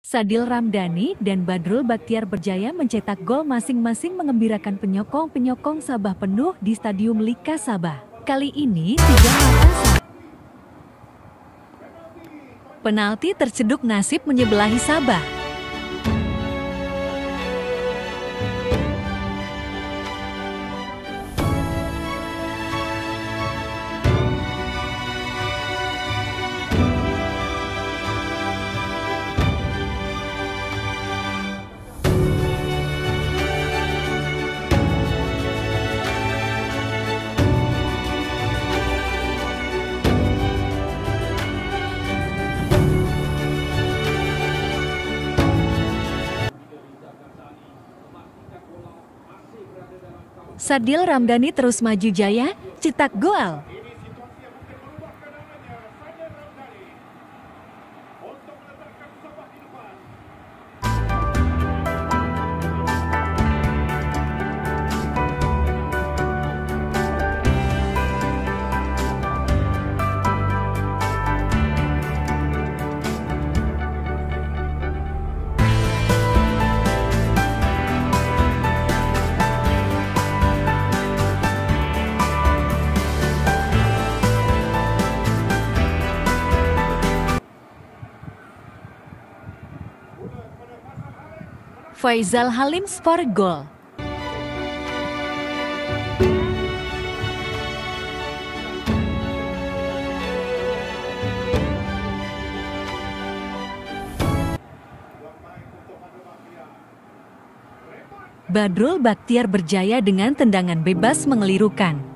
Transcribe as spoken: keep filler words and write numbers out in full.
Sadil Ramdhani dan Badrul Bakhtiar Berjaya mencetak gol masing-masing mengembirakan penyokong-penyokong Sabah penuh di Stadium Lika Sabah. Kali ini tiga mata Sabah. Penalti terceduk nasib menyebelahi Sabah. Sadil Ramdhani terus maju jaya, cetak gol. Faizal Halim skor gol. Badrul Bakhtiar Berjaya dengan tendangan bebas mengelirukan.